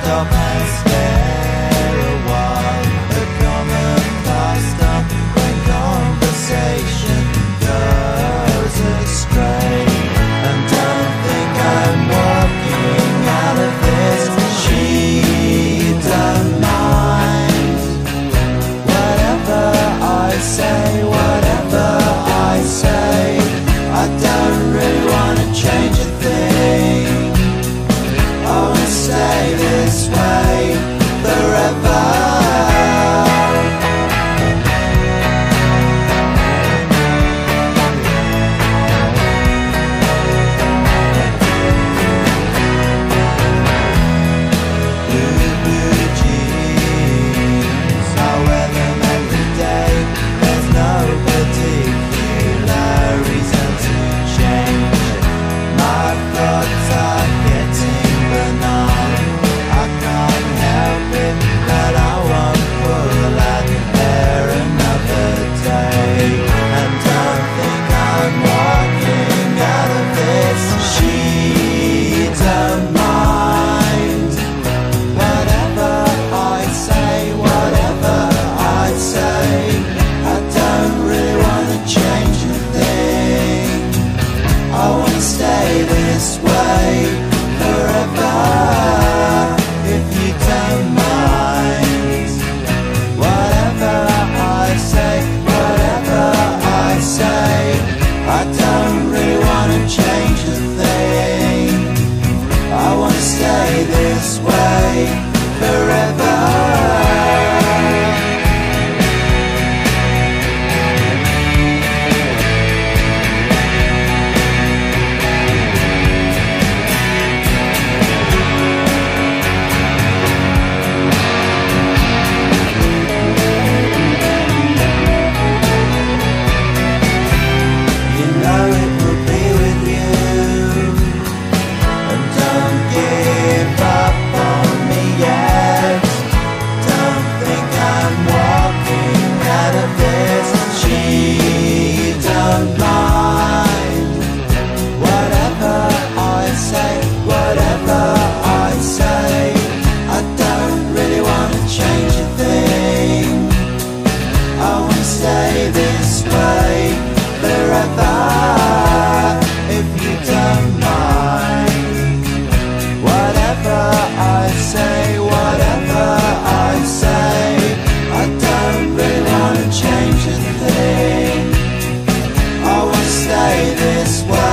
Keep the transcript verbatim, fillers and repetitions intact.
stop and stare a while. A common pastime when conversation goes astray. And don't think I'm walking out of this. She don't mind whatever I say, whatever I say. I don't really want to change a thing. I want to stay this way forever. This way.